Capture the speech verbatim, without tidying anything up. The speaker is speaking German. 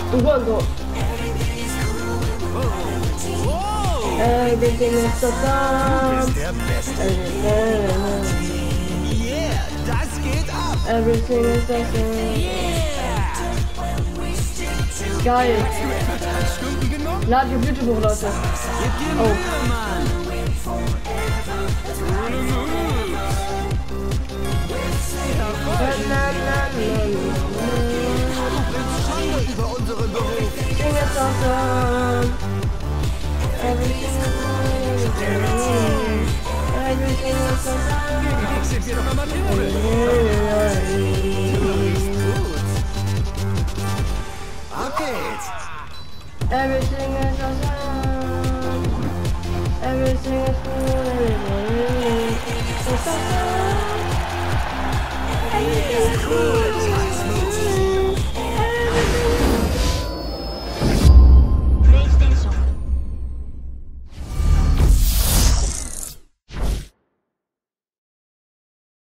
Du Hurensohn. Everything is awesome. Du bist der Beste. Yeah, das geht ab. Everything is awesome. Geil. Stunden genommen? Lad die Blüte hoch, Leute. Gib dir Oh. Mühe, Mann. Schande über unseren Beruf. Everything is awesome. Everything is awesome. Everything is awesome. Sind wir doch Amateure. Gut. Ab geht's. Everything